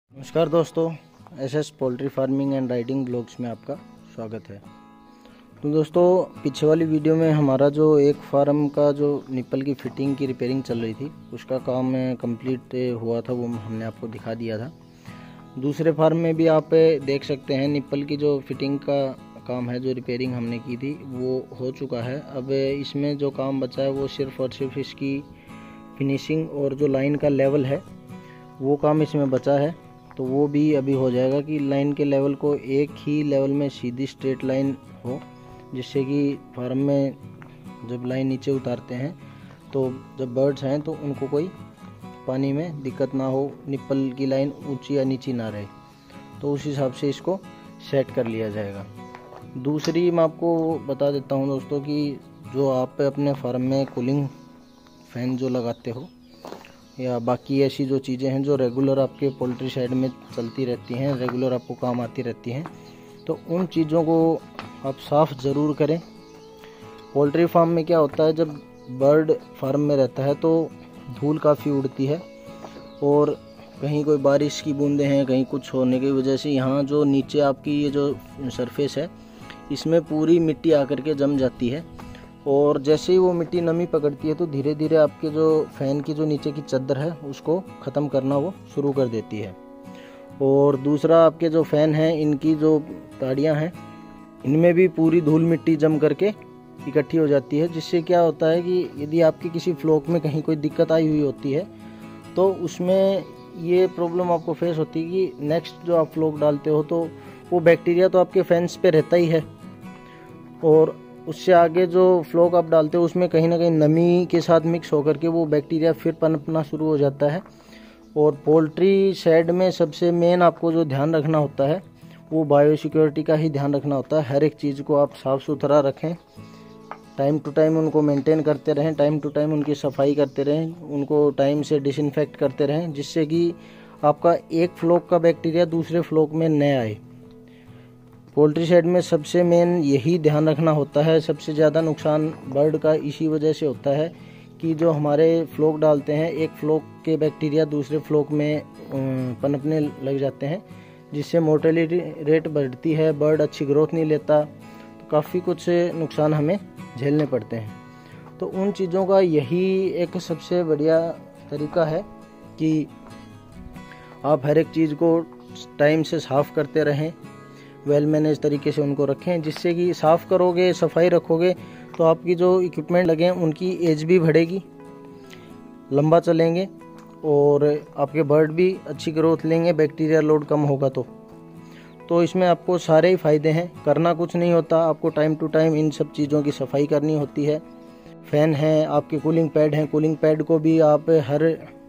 नमस्कार दोस्तों, SS poultry farming and riding blogs में आपका स्वागत है। तो दोस्तों, पीछे वाली वीडियो में हमारा जो एक फार्म का जो निप्पल की फिटिंग की रिपेयरिंग चल रही थी उसका काम कंप्लीट हुआ था, वो हमने आपको दिखा दिया था। दूसरे फार्म में भी आप देख सकते हैं निप्पल की जो फिटिंग का काम है, जो रिपेयरिंग हमने की थी वो हो चुका है। अब इसमें जो काम बचा है वो सिर्फ और सिर्फ इसकी फिनिशिंग और जो लाइन का लेवल है वो काम इसमें बचा है। तो वो भी अभी हो जाएगा कि लाइन के लेवल को एक ही लेवल में सीधी स्ट्रेट लाइन हो, जिससे कि फार्म में जब लाइन नीचे उतारते हैं तो जब बर्ड्स हैं तो उनको कोई पानी में दिक्कत ना हो, निप्पल की लाइन ऊंची या नीची ना रहे। तो उस हिसाब से इसको सेट कर लिया जाएगा। दूसरी मैं आपको बता देता हूं दोस्तों कि जो आप अपने फार्म में कूलिंग फैन जो लगाते हो या बाकी ऐसी जो चीज़ें हैं जो रेगुलर आपके पोल्ट्री शेड में चलती रहती हैं, रेगुलर आपको काम आती रहती हैं, तो उन चीज़ों को आप साफ़ ज़रूर करें। पोल्ट्री फार्म में क्या होता है, जब बर्ड फार्म में रहता है तो धूल काफ़ी उड़ती है और कहीं कोई बारिश की बूंदें हैं, कहीं कुछ होने की वजह से यहाँ जो नीचे आपकी ये जो सरफेस है इसमें पूरी मिट्टी आकर के जम जाती है। और जैसे ही वो मिट्टी नमी पकड़ती है तो धीरे धीरे आपके जो फ़ैन की जो नीचे की चादर है उसको ख़त्म करना वो शुरू कर देती है। और दूसरा, आपके जो फ़ैन हैं इनकी जो ताड़ियाँ हैं इनमें भी पूरी धूल मिट्टी जम करके इकट्ठी हो जाती है, जिससे क्या होता है कि यदि आपकी किसी फ्लोक में कहीं कोई दिक्कत आई हुई होती है तो उसमें ये प्रॉब्लम आपको फेस होती है कि नेक्स्ट जो आप फ्लोक डालते हो तो वो बैक्टीरिया तो आपके फैंस पे रहता ही है, और उससे आगे जो फ्लोक आप डालते हो उसमें कहीं ना कहीं नमी के साथ मिक्स होकर के वो बैक्टीरिया फिर पनपना शुरू हो जाता है। और पोल्ट्री शेड में सबसे मेन आपको जो ध्यान रखना होता है वो बायोसिक्योरिटी का ही ध्यान रखना होता है। हर एक चीज़ को आप साफ़ सुथरा रखें, टाइम टू टाइम उनको मेंटेन करते रहें, टाइम टू टाइम उनकी सफाई करते रहें, उनको टाइम से डिसइंफेक्ट करते रहें, जिससे कि आपका एक फ्लोक का बैक्टीरिया दूसरे फ्लोक में न आए। पोल्ट्री शेड में सबसे मेन यही ध्यान रखना होता है। सबसे ज़्यादा नुकसान बर्ड का इसी वजह से होता है कि जो हमारे फ्लोक डालते हैं, एक फ्लोक के बैक्टीरिया दूसरे फ्लोक में पनपने लग जाते हैं, जिससे मोर्टेलिटी रेट बढ़ती है, बर्ड अच्छी ग्रोथ नहीं लेता, तो काफ़ी कुछ नुकसान हमें झेलने पड़ते हैं। तो उन चीज़ों का यही एक सबसे बढ़िया तरीका है कि आप हर एक चीज़ को टाइम से साफ़ करते रहें, वेल मैनेज तरीके से उनको रखें, जिससे कि साफ़ करोगे, सफाई रखोगे तो आपकी जो इक्विपमेंट लगे हैं उनकी एज भी बढ़ेगी, लंबा चलेंगे और आपके बर्ड भी अच्छी ग्रोथ लेंगे, बैक्टीरिया लोड कम होगा। तो इसमें आपको सारे ही फ़ायदे हैं। करना कुछ नहीं होता, आपको टाइम टू टाइम इन सब चीज़ों की सफाई करनी होती है। फ़ैन हैं, आपके कूलिंग पैड हैं, कूलिंग पैड को भी आप हर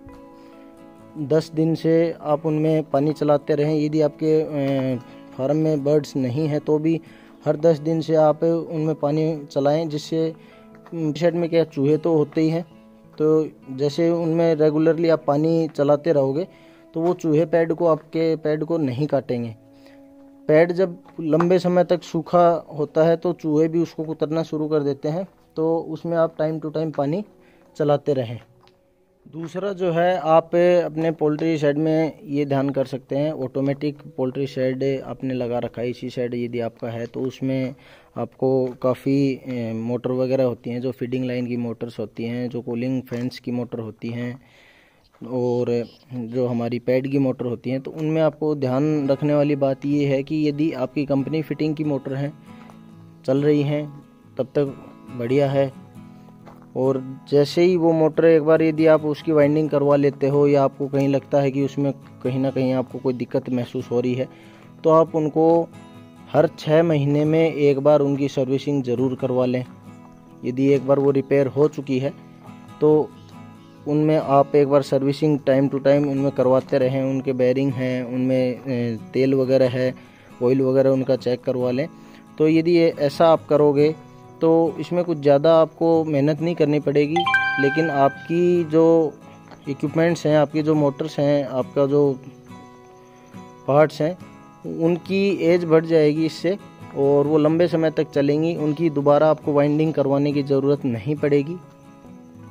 10 दिन से आप उनमें पानी चलाते रहें। यदि आपके फार्म में बर्ड्स नहीं है तो भी हर 10 दिन से आप उनमें पानी चलाएं, जिससे शेड में क्या चूहे तो होते ही हैं, तो जैसे उनमें रेगुलरली आप पानी चलाते रहोगे तो वो चूहे पैड को, आपके पैड को नहीं काटेंगे। पैड जब लंबे समय तक सूखा होता है तो चूहे भी उसको कुतरना शुरू कर देते हैं, तो उसमें आप टाइम टू टाइम पानी चलाते रहें। दूसरा जो है, आप अपने पोल्ट्री शेड में ये ध्यान कर सकते हैं, ऑटोमेटिक पोल्ट्री शेड आपने लगा रखा है, इसी शेड यदि आपका है तो उसमें आपको काफ़ी मोटर वगैरह होती हैं, जो फीडिंग लाइन की मोटर्स होती हैं, जो कूलिंग फैंस की मोटर होती हैं और जो हमारी पैड की मोटर होती हैं। तो उनमें आपको ध्यान रखने वाली बात ये है कि यदि आपकी कंपनी फिटिंग की मोटर हैं चल रही हैं तब तक बढ़िया है, और जैसे ही वो मोटर एक बार यदि आप उसकी वाइंडिंग करवा लेते हो या आपको कहीं लगता है कि उसमें कहीं ना कहीं आपको कोई दिक्कत महसूस हो रही है तो आप उनको हर 6 महीने में एक बार उनकी सर्विसिंग ज़रूर करवा लें। यदि एक बार वो रिपेयर हो चुकी है तो उनमें आप एक बार सर्विसिंग टाइम टू टाइम उनमें करवाते रहें। उनके बेयरिंग हैं, उनमें तेल वगैरह है, ऑयल वगैरह उनका चेक करवा लें। तो यदि ऐसा आप करोगे तो इसमें कुछ ज़्यादा आपको मेहनत नहीं करनी पड़ेगी, लेकिन आपकी जो इक्विपमेंट्स हैं, आपकी जो मोटर्स हैं, आपका जो पार्ट्स हैं, उनकी एज बढ़ जाएगी इससे और वो लंबे समय तक चलेंगी। उनकी दोबारा आपको वाइंडिंग करवाने की ज़रूरत नहीं पड़ेगी।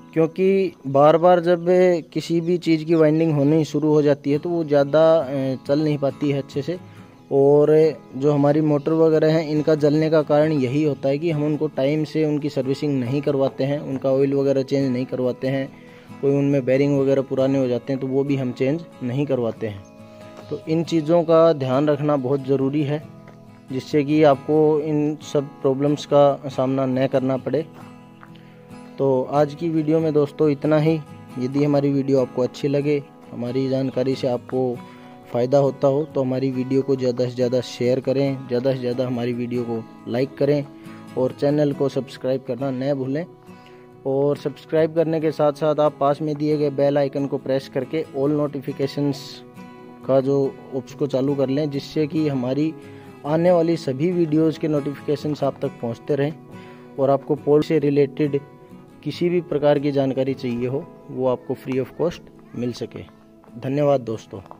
क्योंकि बार बार जब किसी भी चीज़ की वाइंडिंग होनी शुरू हो जाती है तो वो ज़्यादा चल नहीं पाती है अच्छे से। और जो हमारी मोटर वगैरह हैं इनका जलने का कारण यही होता है कि हम उनको टाइम से उनकी सर्विसिंग नहीं करवाते हैं, उनका ऑयल वगैरह चेंज नहीं करवाते हैं। कोई उनमें बेरिंग वगैरह पुराने हो जाते हैं तो वो भी हम चेंज नहीं करवाते हैं। तो इन चीज़ों का ध्यान रखना बहुत ज़रूरी है, जिससे कि आपको इन सब प्रॉब्लम्स का सामना न करना पड़े। तो आज की वीडियो में दोस्तों इतना ही। यदि हमारी वीडियो आपको अच्छी लगे, हमारी जानकारी से आपको फ़ायदा होता हो तो हमारी वीडियो को ज़्यादा से ज़्यादा शेयर करें, ज़्यादा से ज़्यादा हमारी वीडियो को लाइक करें और चैनल को सब्सक्राइब करना न भूलें। और सब्सक्राइब करने के साथ साथ आप पास में दिए गए बेल आइकन को प्रेस करके ऑल नोटिफिकेशंस का जो ऑप्शन को चालू कर लें, जिससे कि हमारी आने वाली सभी वीडियोस के नोटिफिकेशंस आप तक पहुंचते रहें और आपको पोल से रिलेटेड किसी भी प्रकार की जानकारी चाहिए हो वो आपको फ्री ऑफ कॉस्ट मिल सके। धन्यवाद दोस्तों।